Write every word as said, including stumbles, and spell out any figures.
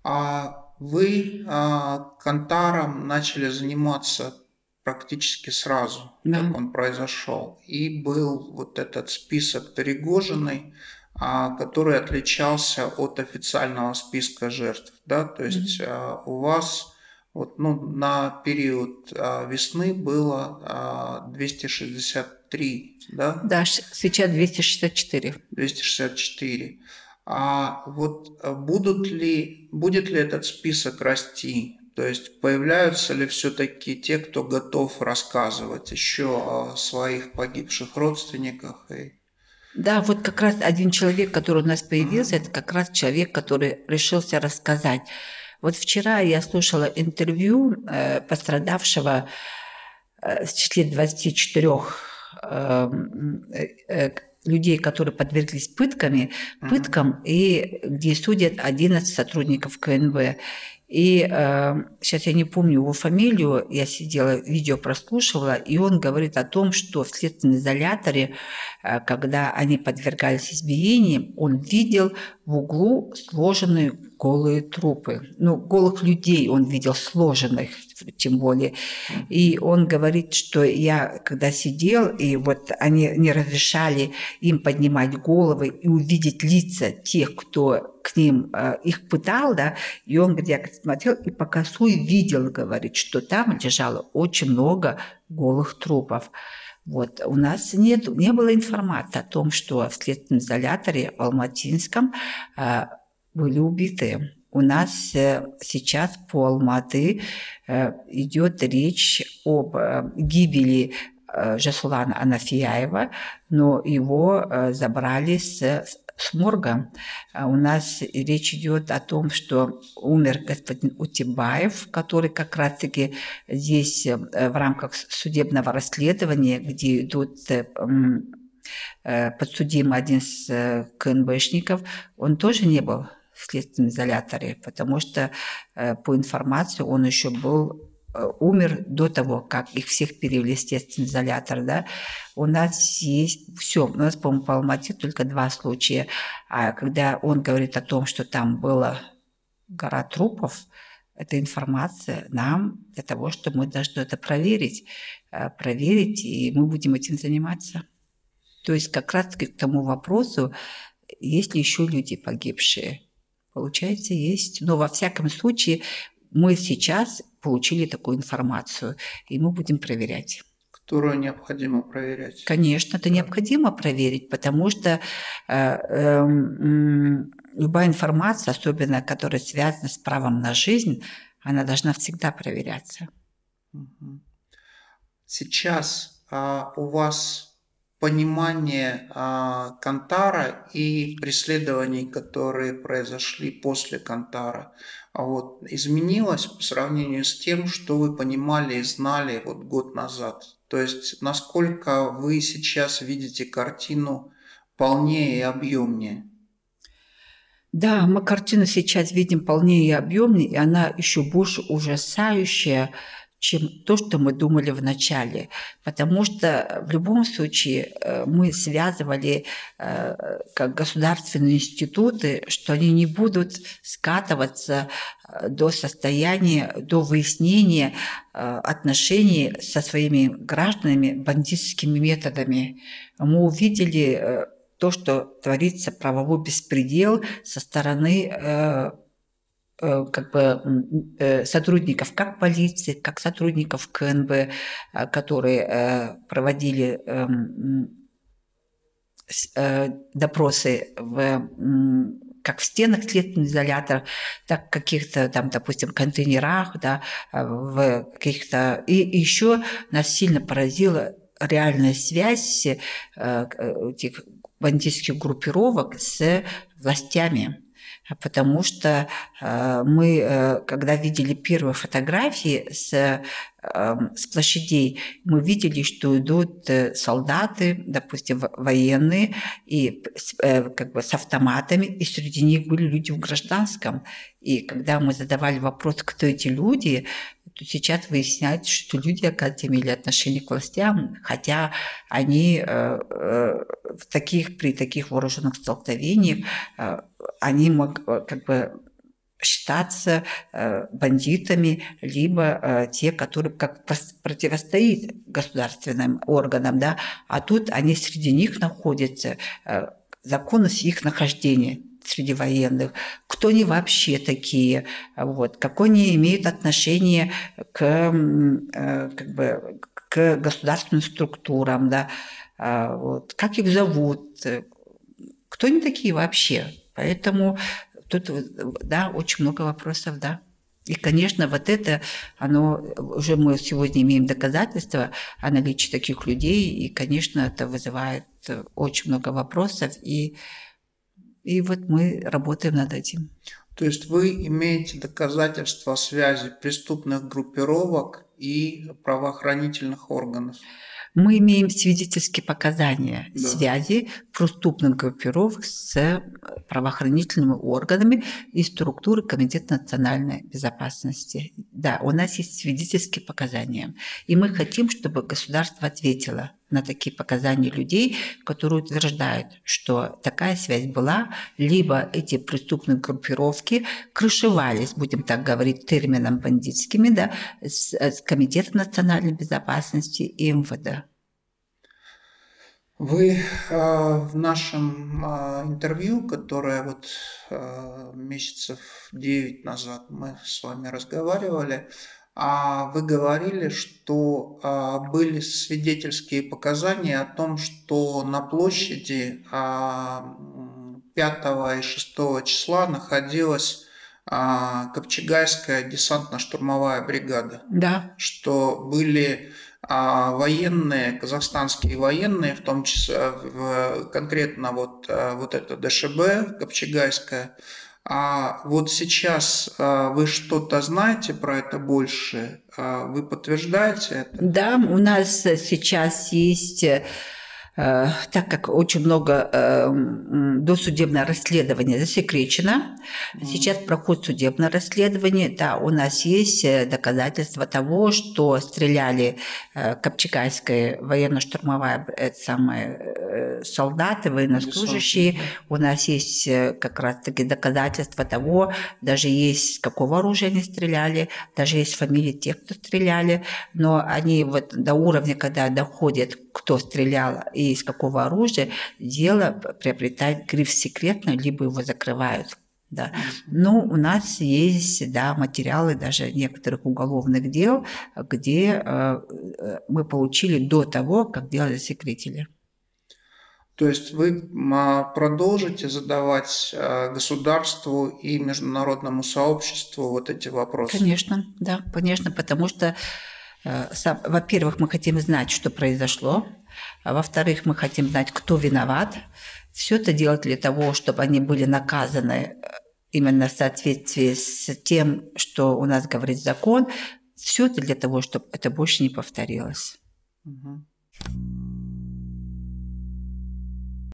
А вы, а, Кантаром начали заниматься практически сразу, Да. как он произошел. И был вот этот список Пригожиной, а, который отличался от официального списка жертв, да. То есть, Мгм. а, у вас вот, ну, на период, а, весны было, а, двести шестьдесят три, да? Да, ш сейчас двести шестьдесят четыре. двести шестьдесят четыре. А вот а будут ли, будет ли этот список расти? То есть появляются ли все-таки те, кто готов рассказывать еще о своих погибших родственниках? И... Да, вот как раз один человек, который у нас появился, это Мгм. как раз человек, который решился рассказать. Вот вчера я слушала интервью э, пострадавшего э, в числе двадцати четырёх эм, э, э, людей, которые подверглись пытками, Мгм. пыткам, и где судят одиннадцать сотрудников ка эн бэ. И э, сейчас я не помню его фамилию, я сидела, видео прослушивала, и он говорит о том, что в следственном изоляторе, э, когда они подвергались избиениям, он видел в углу сложенные голые трупы. Ну, голых людей он видел сложенных, тем более. И Мгм. он говорит, что я, когда сидел, и вот они не разрешали им поднимать головы и увидеть лица тех, кто к ним э, их пытал, да, и он, говорит, я смотрел и по косой видел, говорит, что там лежало очень много голых трупов. Вот. У нас нет, не было информации о том, что в следственном изоляторе в Алматинском э, были убиты. У нас э, сейчас по Алматы э, идет речь об э, гибели э, Жасулана Анафияева, но его э, забрали с, с морга. А у нас речь идет о том, что умер господин Утебаев, который как раз-таки здесь э, в рамках судебного расследования, где идут э, м, э, подсудимый один из э, ка эн бэшников, он тоже не был в следственном изоляторе, потому что, э, по информации, он еще был э, умер до того, как их всех перевели в следственный изолятор, да. У нас есть все, у нас, по-моему, по Алмате только два случая. А когда он говорит о том, что там была гора трупов, эта информация нам для того, что мы должны это проверить, э, проверить, и мы будем этим заниматься. То есть как раз-таки к тому вопросу, есть ли еще люди погибшие. Получается, есть. Но во всяком случае мы сейчас получили такую информацию, и мы будем проверять. Которую необходимо проверять. Конечно, это Да. необходимо проверить, потому что э, эм, любая информация, особенно которая связана с правом на жизнь, она должна всегда проверяться. Мгм. Сейчас а, у вас понимание а, Кантара и преследований, которые произошли после Кантара, а вот, изменилось по сравнению с тем, что вы понимали и знали вот год назад? То есть, насколько вы сейчас видите картину полнее и объемнее? Да, мы картину сейчас видим полнее и объемнее, и она еще больше ужасающая, чем то, что мы думали в начале. Потому что в любом случае э, мы связывали э, как государственные институты, что они не будут скатываться э, до состояния, до выяснения э, отношений со своими гражданами бандитскими методами. Мы увидели э, то, что творится правовой беспредел со стороны э, э, как бы э, сотрудников как полиции, как сотрудников ка эн бэ, э, которые э, проводили э, э, допросы в м, как в стенах следственного изолятора, так в каких-то там, допустим, контейнерах, да, в каких-то... И еще нас сильно поразила реальная связь э, этих бандитских группировок с властями. Потому что э, мы, э, когда видели первые фотографии с, э, с площадей, мы видели, что идут э, солдаты, допустим, военные, и с, э, как бы с автоматами, и среди них были люди в гражданском. И когда мы задавали вопрос, кто эти люди, то сейчас выясняется, что люди, оказывается, имели отношение к властям, хотя они э, э, в таких, при таких вооруженных столкновениях э, они мог, как бы считаться э, бандитами, либо э, те, которые как противостоят государственным органам, да, а тут они среди них находятся, э, законность их нахождения среди военных, кто они вообще такие, вот, какое они имеют отношение к, э, как бы, к государственным структурам, да, э, вот, как их зовут, кто они такие вообще. Поэтому тут, да, очень много вопросов, да. И, конечно, вот это, оно, уже мы сегодня имеем доказательства о наличии таких людей, и, конечно, это вызывает очень много вопросов, и, и вот мы работаем над этим. То есть вы имеете доказательства связи преступных группировок и правоохранительных органов? Мы имеем свидетельские показания Да. связи преступных группировок с правоохранительными органами и структурой Комитета национальной безопасности. Да, у нас есть свидетельские показания. И мы хотим, чтобы государство ответило на такие показания людей, которые утверждают, что такая связь была, либо эти преступные группировки крышевались, будем так говорить, термином бандитскими, да, с, с Комитетом национальной безопасности и эм вэ дэ. Вы э, в нашем э, интервью, которое вот э, месяцев девять назад мы с вами разговаривали, а вы говорили, что а, были свидетельские показания о том, что на площади а, пятого и шестого числа находилась а, Копчегайская десантно-штурмовая бригада. Да. Что были а, военные, казахстанские военные, в том числе в, конкретно вот, вот это дэ ша бэ Копчегайская. А вот сейчас а, вы что-то знаете про это больше? А, вы подтверждаете это? Да, у нас сейчас есть, э, так как очень много э, досудебное расследование засекречено, mm-hmm. сейчас проходит судебное расследование, да, у нас есть доказательства того, что стреляли э, Копчегайская военно-штурмовая э, самая, э, солдаты, военнослужащие, mm-hmm. у нас есть как раз-таки доказательства того, даже есть с какого оружия они стреляли, даже есть фамилии тех, кто стреляли, но они вот до уровня, когда доходят, кто стрелял и из какого оружия, дело приобретает гриф «секретно», либо его закрывают. Да. Но у нас есть, да, материалы даже некоторых уголовных дел, где э, мы получили до того, как дело засекретили. То есть вы продолжите задавать государству и международному сообществу вот эти вопросы? Конечно, да, конечно, потому что, во-первых, мы хотим знать, что произошло, а во-вторых, мы хотим знать, кто виноват. Все это делать для того, чтобы они были наказаны именно в соответствии с тем, что у нас говорит закон. Все это для того, чтобы это больше не повторилось. Угу.